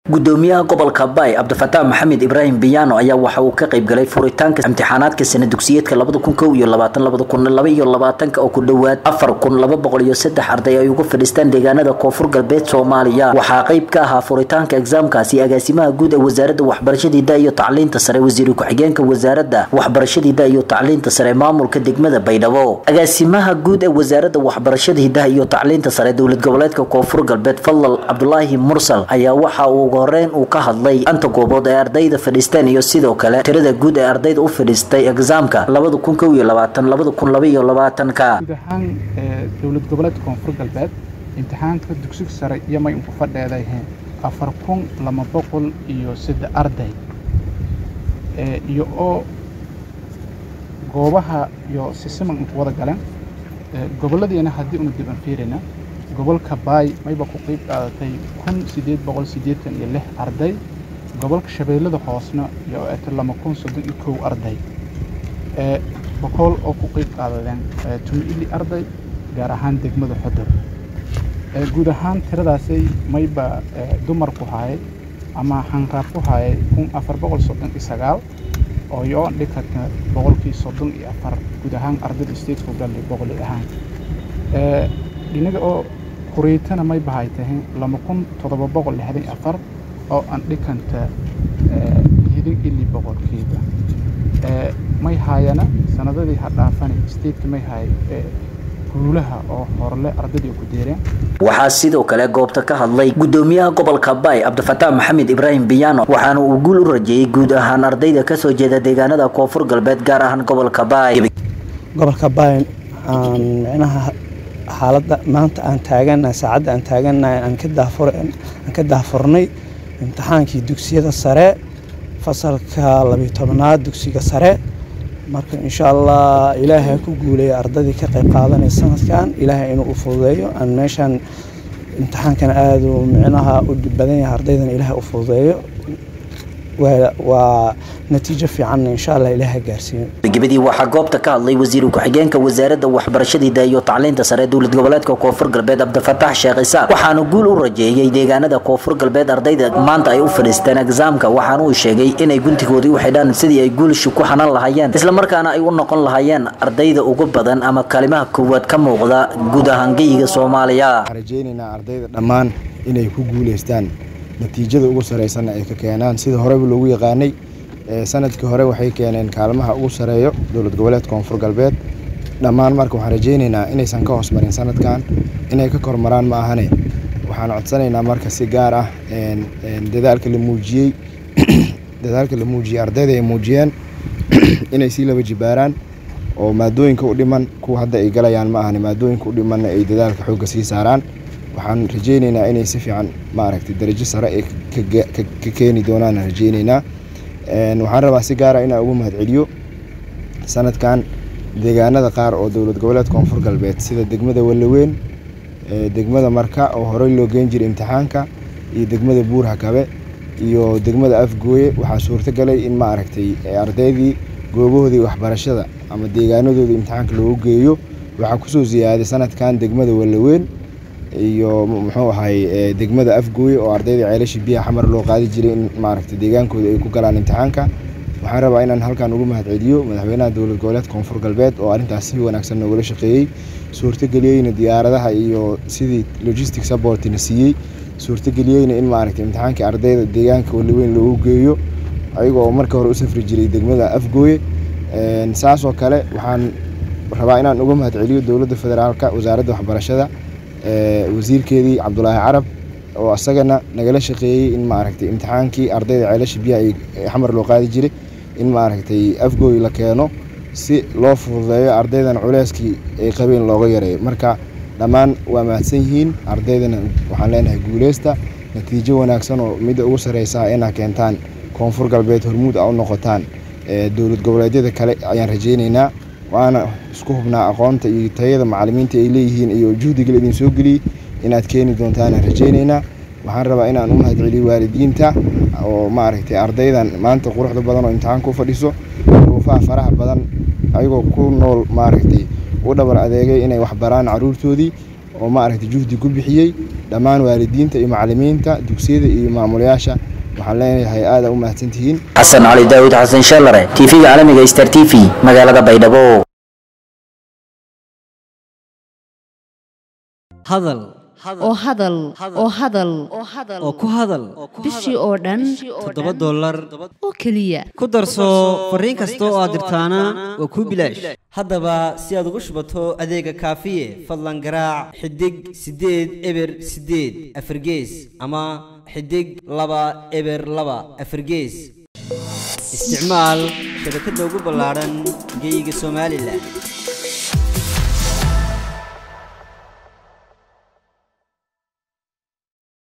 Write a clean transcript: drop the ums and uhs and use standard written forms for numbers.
gudoomiyaha gobolka Bay Abdulfataax Maxamed Ibrahim Biyano ayaa waxa uu ka qayb galay furitaanka imtixaanaadka sanad dugsiyeedka 2022 oo ku dhawaad 4203 arday ay uga fadhiistaan deegaanada Koonfur Galbeed Soomaaliya. Waxa qayb ka ahaa furitaanka exaamkaasi agaasimaha guud ee wasaaradda waxbarashada iyo tacliinta sare wasiir ku-xigeenka wasaaradda waxbarashada iyo tacliinta sare maamulka degmada Baydhabo. Agaasimaha guud ee wasaaradda waxbarashada iyo tacliinta sare dowlad goboleedka Koonfur Galbeed Fadlal Abdullaahi Mursal ayaa waxa uu horeen uu ka hadlay anta goobood ee ardayda fadhiistaan iyo sidoo kale tirada guud ee ardayda u fadhiistay exaamka 2022 ka gudahaan dowlad goboleedka Koonfur Galbeed imtixaanka dugsiga sare iyo may ku fadheedayeen 4203 arday iyo oo goobaha iyo sisteemka wada galeen goboladina hadii uu dib fiirina gobolka Bay mayba ku qayb qaadatay 1886 arday gobolka Shabeellada Hoosna iyo 231 arday boqol oo ku qayb qaadeen 2 arday gaar ahaan degmada Xodor guud ahaan tiradaasay mayba dumar ku hayay ama hanqaar ku hayay 1439 oo iyo dhigata boqolkii 34 guud ahaan ardayda state ku galay boqol ahaan dhinaga oo Kuriitana may bahaytahay 2764 oo aan dhikanta hidin illi boqolkiiba may hayana sanadadii hadhaafan state may hay guulaha oo horle ardayda ku deereen. Waxaa sidoo kale goobta ka hadlay gudoomiyaha gobolka Bay Abdulfataax Maxamed Ibrahim Biyano waxaana uu guul u rajeeyay guud ahaan ardayda ka soo jeeda deegaanada Koonfur Galbeed gaar ahaan gobolka Bay macnaha xaaladda maanta aan taaganahay saacada aan taaganahay aan ka daafurnay imtixaankii dugsiyada sare fasalka 12aad dugsiga sare marka insha Allah Ilaahay ku guuleeyo ardayda ka qayb qaadanay sanadkan Ilaahay inuu u fududeeyo aan meeshan imtixaankan aad u macnaha u badan yahay ardaydan Ilaahay u fududeeyo waa natiijo fiican insha Allah Ilaahay gaarsiin. Gabadhii waxa goobta ka hadlay wasiir ku-xigeenka wasaaradda waxbarashada iyo tacliinta sare dowlad goboleedka Koonfur Galbeed Abdulfataax Sheekh Isaaq waxaana guul u rajeeyay deegaanada Koonfur Galbeed ardayda maanta ay u fadhiistaan exaamka waxaana uu sheegay inay guntigoodii u xidhaan sidii ay guulasho ku xanan lahaayeen isla markaana ay u noqon lahaayeen ardayda ugu badan ama kalimaha koowaad ka muuqda guud ahaan geyiga Soomaaliya. Rajeynayna ardayda dhammaan inay ku guuleystaan natiijada ugu sareysan ay ka keenaan sida hore loogu yaqaanay sanadkii hore waxay keeneen kaalmaha ugu sareeyo dowlad goboleedka Koonfur Galbeed dhammaan marka waxaan rajeynaynaa inaysan ka hoos marin sanadkan inay ka kormaraan ma ahane waxaan codsanaynaa marka si gaar ah dadaalka la muujiyay ardayda ay muujiyeen inay si laba jibaaraan oo maadooyinka u dhiman kuwa hadda ay galayaan ma ahane maadooyinka u dhiman ay dadaalka xoogga sii saaraan waxaan rajeynaynaa inay si fiican ma aragtay darajo sare ay ka keeni doonaan rajeynaynaa waxaan rabaa si gaar ah inaan ugu mahadceliyo sanadkan deegaanada qaar oo dowlad goboleedka Koonfur Galbeed sida degmada Walaweyn degmada Marka oo hore loo geen jiray imtixaanka iyo degmada Buur-Hakabe iyo degmada Afgooye waxaa suurta galay in ma aragtay ardaydii goobahoodii waxbarashada ama deegaanadoodii imtixaanka loogu geeyo waxaa ku soo ziyaaday sanadkan degmada Walaweyn iyo muxuu ahay degmada Afgooye oo ardayda ceelasha biyaha xamar loo qaadi jiray in ma aragtay deegaankooda ay ku galaan imtixaanka waxaan rabaa inaan halkan ugu mahadceliyo madaxweynaha dowlad goboleedka Koonfur Galbeed oo arintaas si wanaagsan uga shaqeeyay suurta galiyayna diyaaradaha iyo sidii logistic support ina siiyay suurta galiyayna in ma aragtay imtixaanka ardayda deegaanka Walaweyn loogu geeyo ayagoo marka hore u safri jiray degmada Afgooye saas oo kale waxaan rabaa inaan ugu mahadceliyo dowladda federaalka wasaaradda waxbarashada wasiirkeedii Cabdullaahi Carab oo asagana nagala shaqeeyay in ma aragtay imtixaankii ardayda ceelasha biyaha ay xamar loo qaadi jiray in ma aragtay Afgooy la keeno si loo fududeeyo ardaydan culeyskii ay qabeen looga yareeyo marka dhammaan waa mahadsan yihiin ardaydana waxaan leenahay guuleysta natiijo wanaagsan oo mid ugu sareysa inay keentaan Koonfur Galbeed hormuud u noqotaan dowlad goboleedyada kale ayaan rajeynaynaa waana isku hubnaa aqoonta iyo tayada macallimiinta ay leeyihiin iyo juhdiga idin soo galiyay inaad keeni doontaan rajeynaynaa waxaan rabaa inaan u mahadceliyo waalidiinta oo ma aragtay ardaydan maanta quruxda badan oo imtixaanka u fadhiso duruufaha faraha badan ayagoo ku nool ma aragtay u dhabar adeegay inay wax baraan caruurtoodii oo ma aragtay juhdi ku bixiyay dhammaan waalidiinta iyo macallimiinta dugsiyada iyo maamulayaasha waxaan leenahay aad u mahadsantihiin. Xasan Cali Daawud Xasan Shalare TV caalamiga Star TV magaalada Baydhabo. hadal oo ku hadal bishii oo dhan $7 oo kaliya ku darso fariin kasta oo aad dirtaana waa ku bilaash haddaba si aad ugu shubato adeega kaafiye fadlan garaac xidig 8 eber 8 afargees ama xidig 2 eber 2 afargees isticmaal shabakadda ugu ballaaran geyga Soomaaliland.